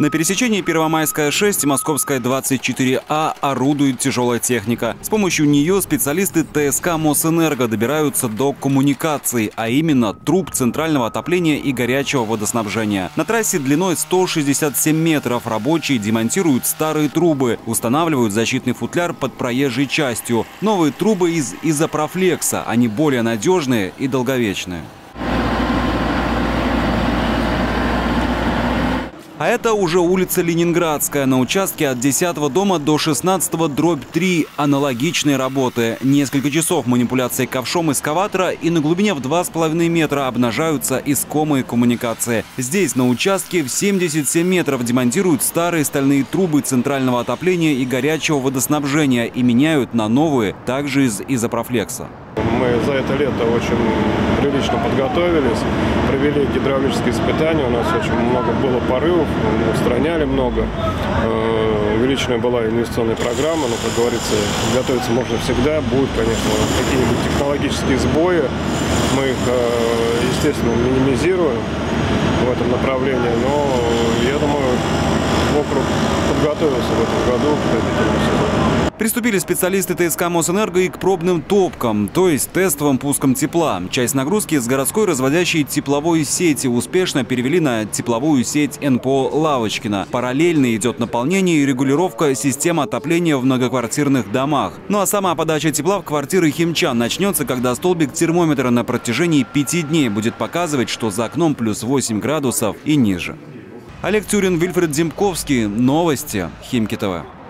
На пересечении Первомайская 6 и Московская 24А орудует тяжелая техника. С помощью нее специалисты ТСК Мосэнерго добираются до коммуникаций, а именно труб центрального отопления и горячего водоснабжения. На трассе длиной 167 метров рабочие демонтируют старые трубы, устанавливают защитный футляр под проезжей частью. Новые трубы из изопрофлекса, они более надежные и долговечные. А это уже улица Ленинградская, на участке от 10-го дома до 16-го/3. Аналогичные работы. Несколько часов манипуляции ковшом эскаватора, и на глубине в 2,5 метра обнажаются искомые коммуникации. Здесь на участке в 77 метров демонтируют старые стальные трубы центрального отопления и горячего водоснабжения и меняют на новые, также из изопрофлекса. Мы за это лето очень прилично подготовились, провели гидравлические испытания, у нас очень много было порывов, мы устраняли много. Увеличенная была инвестиционная программа, но, как говорится, готовиться можно всегда. Будут, конечно, какие-нибудь технологические сбои, мы их, естественно, минимизируем в этом направлении, но я думаю, округ подготовился в этом году к отопительному сезону. Приступили специалисты ТСК Мосэнерго и к пробным топкам, то есть тестовым пускам тепла. Часть нагрузки с городской разводящей тепловой сети успешно перевели на тепловую сеть НПО Лавочкино. Параллельно идет наполнение и регулировка системы отопления в многоквартирных домах. Ну а сама подача тепла в квартиры химчан начнется, когда столбик термометра на протяжении 5 дней будет показывать, что за окном плюс 8 градусов и ниже. Олег Тюрин, Вильфред Демковский. Новости. Химки ТВ.